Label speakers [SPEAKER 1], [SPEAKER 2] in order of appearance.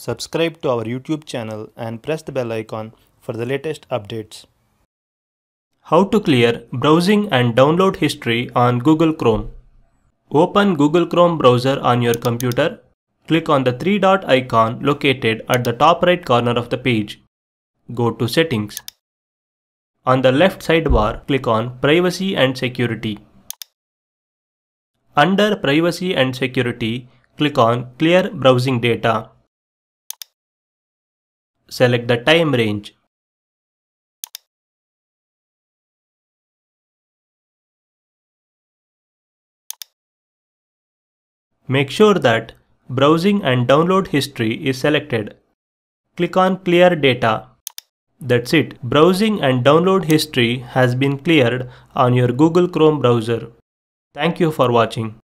[SPEAKER 1] subscribe to our YouTube channel and press the bell icon for the latest updates. How to clear browsing and download history on Google Chrome. Open Google Chrome browser on your computer. Click on the three-dot icon located at the top right corner of the page. Go to Settings. On the left sidebar, click on Privacy and Security. Under Privacy and Security, click on Clear Browsing Data. Select the time range. Make sure that Browsing and Download History is selected. Click on Clear Data. That's it. Browsing and download history has been cleared on your Google Chrome browser. Thank you for watching.